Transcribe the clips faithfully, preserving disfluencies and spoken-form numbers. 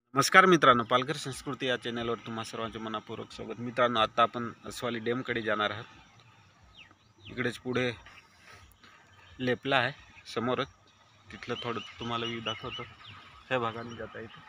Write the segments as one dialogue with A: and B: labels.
A: नमस्कार मित्रांनो, पालघर संस्कृती या चॅनलवर तुम्हा सर्वांचे मनपूर्वक स्वागत। मित्रांनो, आता आपण अस्वाली डॅमकडे जाणार आहात। इकडेच पुढे लेपला आहे समोरच, तिथलं थोडं तुम्हाला व्ह्यू दाखवतो। ह्या भागाने जाता येते।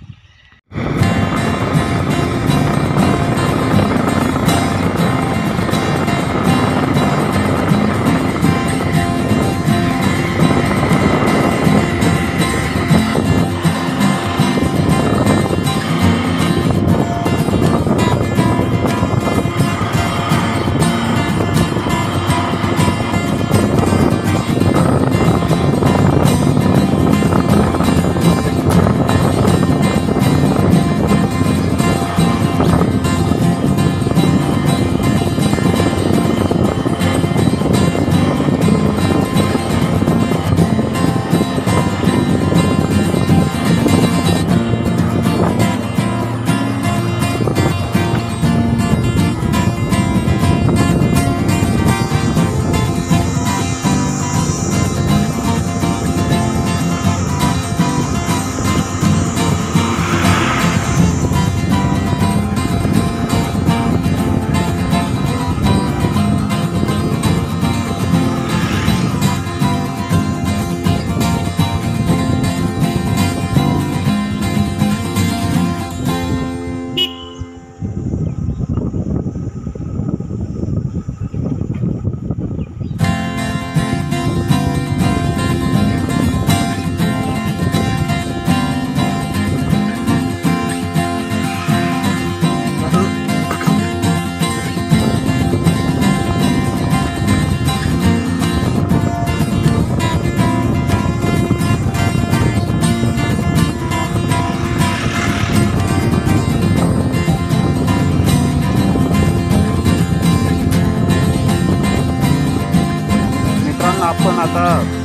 A: आपण आता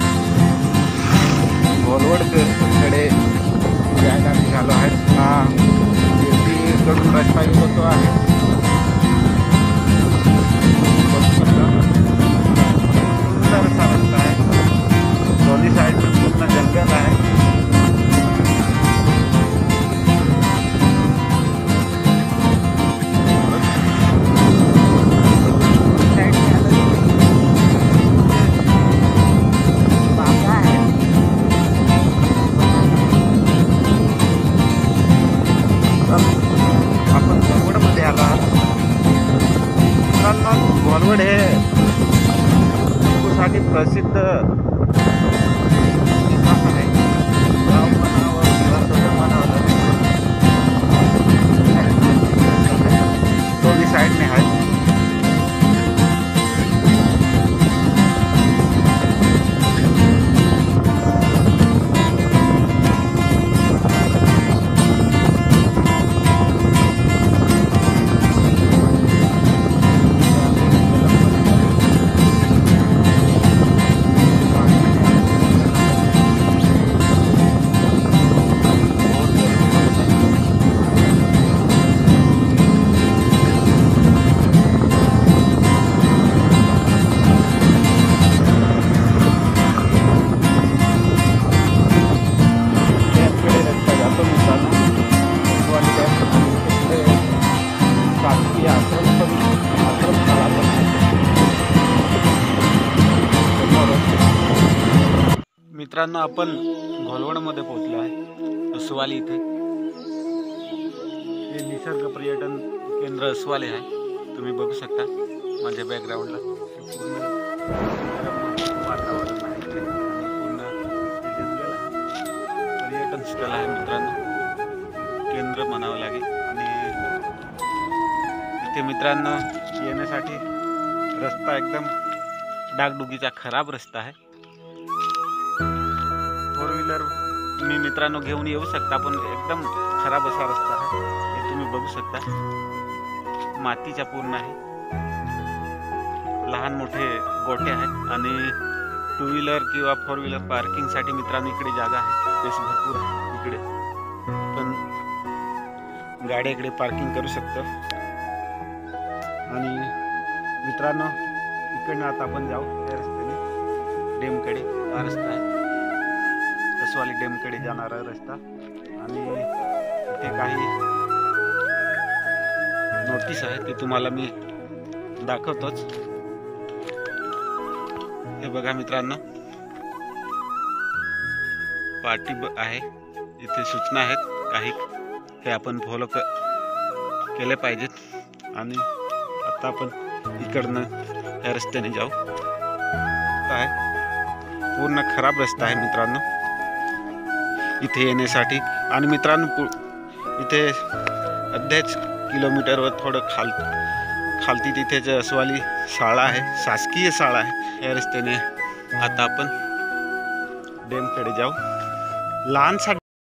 A: घोलवडकडे जायला निघालो आहे। हा कडून रस्ता येतो आहे। सुंदर असा रस्ता आहे। दोन्ही साईड पूर्ण जंगल आहे। घोलवड हे साठी प्रसिद्ध ठिकाण आहे। गाव म्हणावं किंवा शहर म्हणावं, दोन्ही साईडने आहे। मित्रांनो, आपण घोलवडमध्ये पोहोचलो आहे। अस्वाली इथे हे निसर्ग पर्यटन केंद्र अस्वाली आहे। तुम्ही बघू शकता माझ्या बॅकग्राऊंडला पूर्ण वातावरण आहे। पूर्ण जंगल आहे, पर्यटन स्थळ आहे मित्रांनो, केंद्र म्हणावं लागेल। आणि इथे मित्रांनो येण्यासाठी रस्ता एकदम डागडुगीचा खराब रस्ता आहे। फोर व्हीलर तुम्ही मित्रांनो घेऊन येऊ शकता, पण एकदम खराब असा रस्ता आहे। हे तुम्ही बघू शकता, मातीचा पूर्ण आहे। लहान मोठे गोटे आहेत आणि टू व्हीलर किंवा फोर व्हीलर पार्किंग साठी मित्रांनो इकडे जागा आहे, स्पेस भरपूर आहे। इकडे पण गाड्या इकडे पार्किंग करू शकतो। आणि मित्रांनो, इकडनं आता आपण जाऊ त्या रस्त्याने डॅमकडे। हा रस्ता आहे अस्वाली डॅमकडे जाणारा रस्ता। आणि इथे काही नोटीस आहे ते तुम्हाला मी दाखवतोच। हे बघा मित्रांनो, पार्टी आहे, इथे सूचना आहेत काही, हे आपण फॉलो केले पाहिजेत। आणि आता आपण इकडनं ह्या रस्त्याने जाऊ। आहे पूर्ण खराब रस्ता आहे मित्रांनो इथे येण्यासाठी। आणि मित्रांनो इथे अर्ध्याच किलोमीटरवर थोडं खाल खालती तिथेच अस्वाली शाळा आहे, शासकीय शाळा आहे। या रस्त्याने आता आपण डॅमकडे जाऊ। लहानसा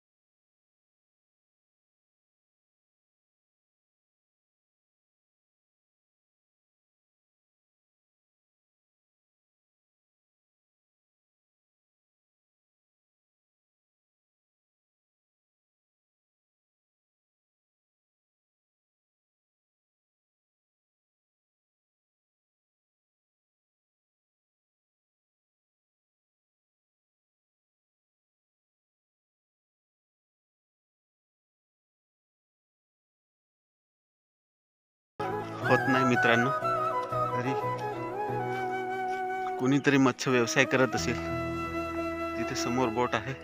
A: होत नाही मित्रांनो, तरी कोणीतरी मत्स्य व्यवसाय करत असेल। तिथे समोर बोट आहे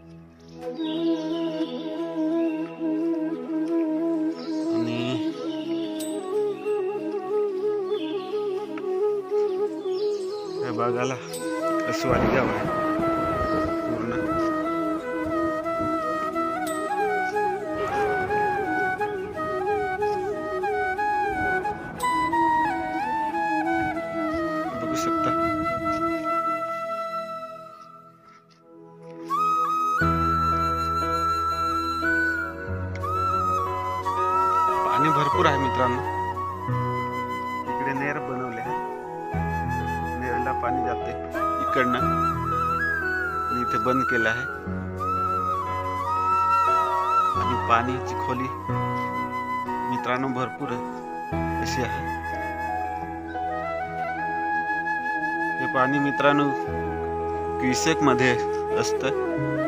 A: आणि या भागाला अस्वाली गाव आहे पूर्ण। बघू शकता पाणी भरपूर आहे मित्रांनो। इकडे नेर बनवले आहे, नेरला पाणी जाते इकडनं, आणि इथे बंद केलं आहे। आणि पाण्याची खोली मित्रांनो भरपूर अशी आहे। हे पाणी मित्रांनो क्युसेक मध्ये असतं।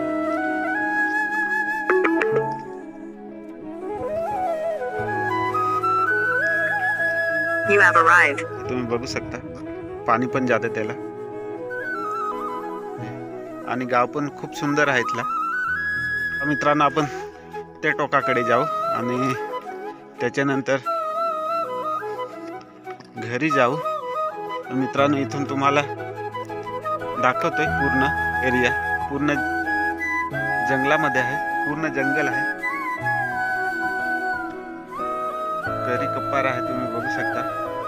B: You have arrived.
A: तुम्ही बघू शकता पाणी पण जाते त्याला। आणि गाव पण खूप सुंदर आहे इथला। मित्रांनो आपण त्या टोकाकडे जाऊ आणि त्याच्यानंतर घरी जाऊ। मित्रांनो इथून तुम्हाला दाखवतोय पूर्ण एरिया, पूर्ण जंगलामध्ये आहे, पूर्ण जंगल आहे, करी कप्पार आहे, तुम्ही बघू शकता।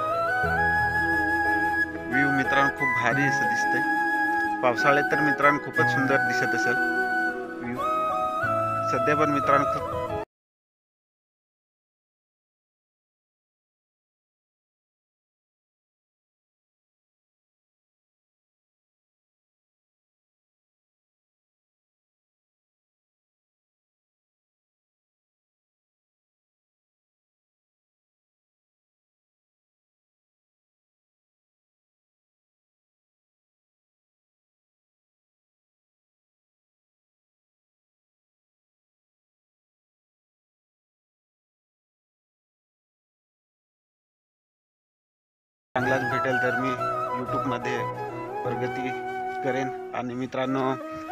A: व्ह्यू मित्रांनो खूप भारी असं दिसतंय। पावसाळ्यात तर मित्रांनो खूपच सुंदर दिसत असेल व्ह्यू। सध्या पण मित्रांनो खूप चांगलाच भेटेल तर मी यूट्यूब मध्ये प्रगती करेन। आणि मित्रांनो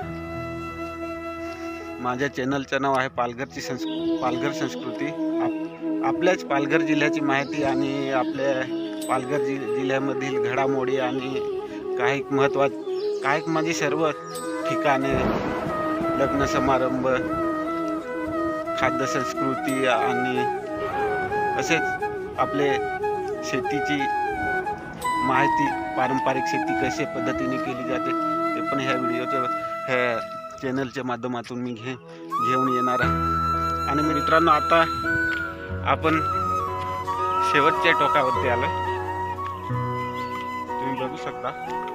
A: माझ्या चॅनलचं नाव आहे पालघरची संस् पालघर संस्कृती। आप आपल्याच पालघर जिल्ह्याची माहिती आणि आपल्या पालघर जि जिल्ह्यामधील घडामोडी आणि काही महत्त्वाचे काही म्हणजे सर्व ठिकाणे, लग्न समारंभ, खाद्य संस्कृती आणि असेच आपले शेतीची माहिती, पारंपरिक शेती कशा पद्धतीने केली जाते ते पण ह्या व्हिडिओच्या ह्या चॅनलच्या माध्यमातून मी घे घेऊन येणार आहे। आणि मित्रांनो आता आपण शेवटच्या टोकावरती आलो, तुम्ही बघू शकता।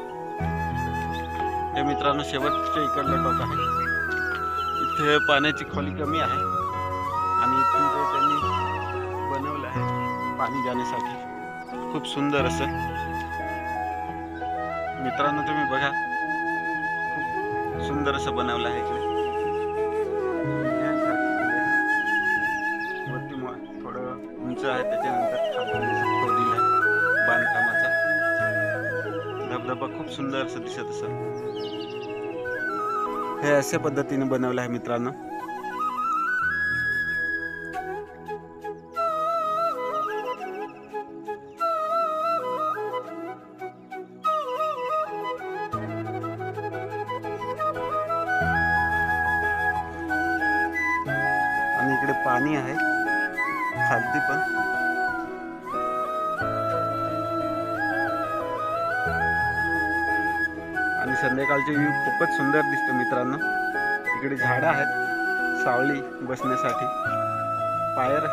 A: हे मित्रांनो शेवटच्या इकडलं टोक आहे। इथे पाण्याची खोली कमी आहे आणि इथून ते त्यांनी बनवलं आहे पाणी जाण्यासाठी, खूप सुंदर असं। मित्रांनो तुम्ही बघा, खूप सुंदर असं बनवलं आहे इकडे। उंच आहे, त्याच्यानंतर खालून खोदलेला आहे बांधकामाचा. धबधबा खूप सुंदर असं दिसत असं. हे अशा पद्धतीने बनवलं आहे मित्रांनो. आणि इकडे पाणी आहे खालती पण. आणि संध्याकाळचे व्ह्यू खूपच सुंदर दिसतो मित्रांनो. इकडे झाडं आहेत सावली बसण्यासाठी, पायर.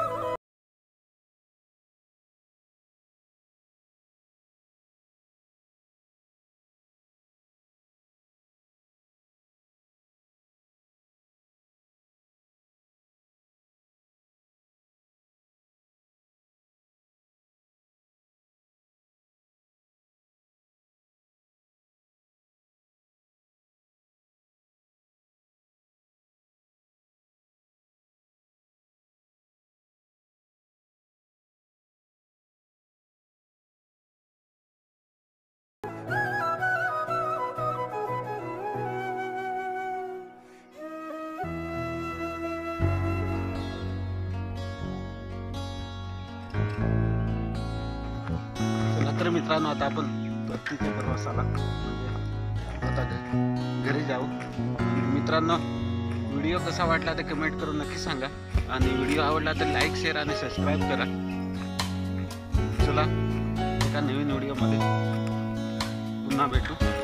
A: तर मित्रांनो आता आपण परतीच्या प्रवासाला म्हणजे आता घरी जाऊ. मित्रांनो व्हिडिओ कसा वाटला ते कमेंट करून नक्की सांगा. आणि व्हिडिओ आवडला तर लाईक शेअर आणि सबस्क्राईब करा. चला एका नवीन व्हिडिओमध्ये पुन्हा भेटू.